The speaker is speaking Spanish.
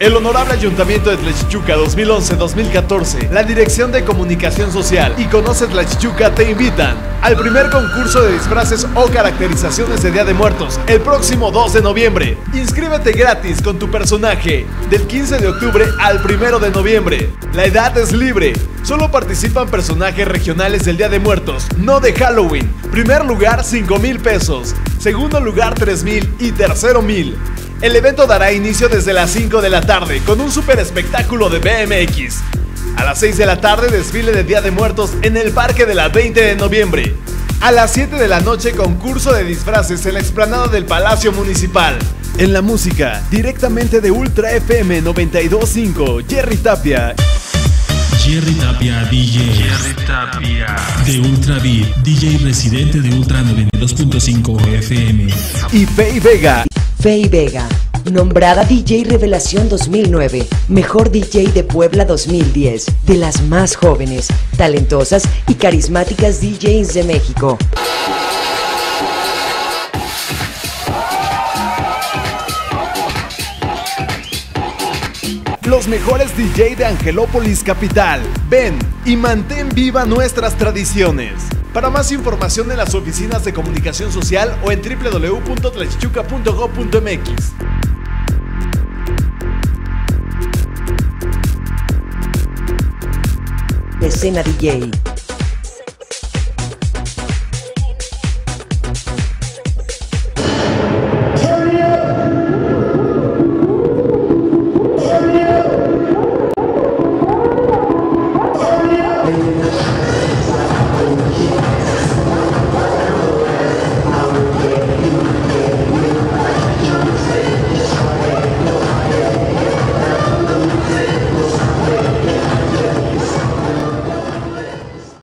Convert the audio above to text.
El Honorable Ayuntamiento de Tlaxchuca 2011-2014, la Dirección de Comunicación Social y Conoce Tlaxchuca te invitan al primer concurso de disfraces o caracterizaciones de Día de Muertos el próximo 2 de noviembre. Inscríbete gratis con tu personaje del 15 de octubre al 1 de noviembre. La edad es libre. Solo participan personajes regionales del Día de Muertos, no de Halloween. Primer lugar 5,000 pesos, segundo lugar 3,000 y tercero 1,000. El evento dará inicio desde las 5 de la tarde con un super espectáculo de BMX. A las 6 de la tarde desfile de Día de Muertos en el Parque de la 20 de noviembre. A las 7 de la noche concurso de disfraces en la explanada del Palacio Municipal. En la música, directamente de Ultra FM 92.5, Jerry Tapia. Jerry Tapia DJ. Jerry Tapia. De Ultra Beat, DJ residente de Ultra 92.5 FM. Y Fey Vega. Fey Vega, nombrada DJ Revelación 2009, mejor DJ de Puebla 2010, de las más jóvenes, talentosas y carismáticas DJs de México. Los mejores DJ de Angelópolis Capital. Ven y mantén viva nuestras tradiciones. Para más información en las oficinas de comunicación social o en www.tlaxchuca.gov.mx. Escena DJ.